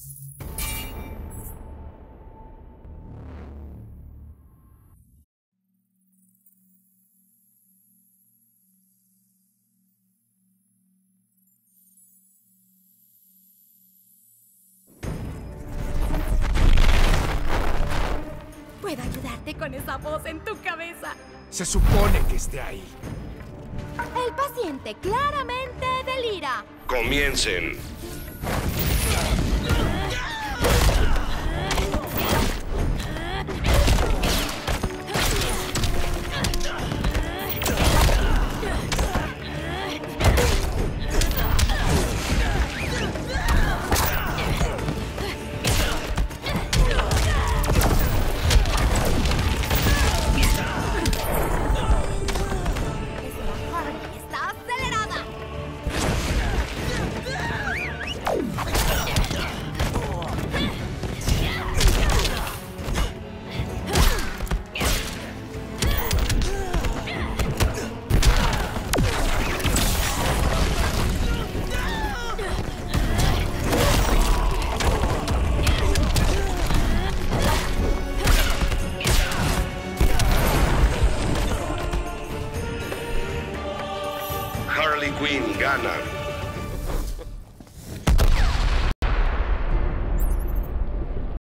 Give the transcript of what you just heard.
Puedo ayudarte con esa voz en tu cabeza. Se supone que esté ahí. El paciente claramente delira. Comiencen. Está acelerada. Harley Quinn gana.